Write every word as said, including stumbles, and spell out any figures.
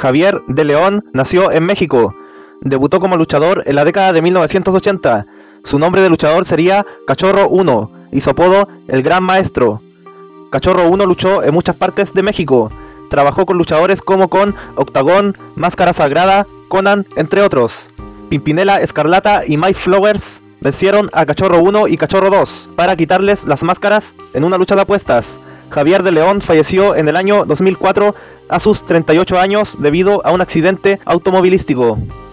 Javier de León nació en México. Debutó como luchador en la década de mil novecientos ochenta. Su nombre de luchador sería Cachorro uno y su apodo El Gran Maestro. Cachorro uno luchó en muchas partes de México. Trabajó con luchadores como con Octagón, Máscara Sagrada, Conan, entre otros. Pimpinela Escarlata y Mike Flowers vencieron a Cachorro uno y Cachorro dos para quitarles las máscaras en una lucha de apuestas. Javier de León falleció en el año dos mil cuatro a sus treinta y ocho años debido a un accidente automovilístico.